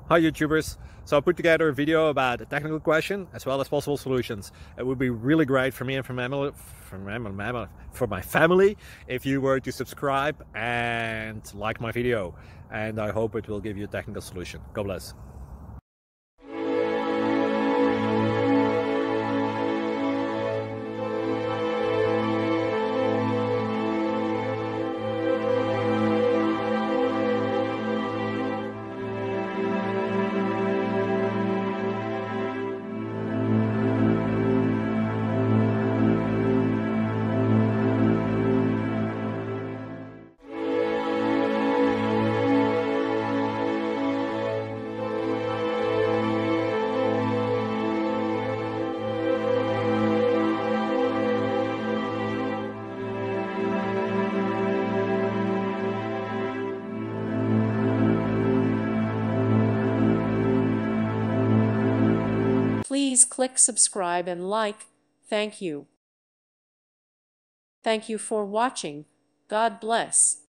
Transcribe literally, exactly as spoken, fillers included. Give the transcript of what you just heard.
Hi YouTubers! So I put together a video about a technical question as well as possible solutions. It would be really great for me and for my family, for my, for my family if you were to subscribe and like my video. And I hope it will give you a technical solution. God bless. Please click subscribe and like. Thank you. Thank you for watching. God bless.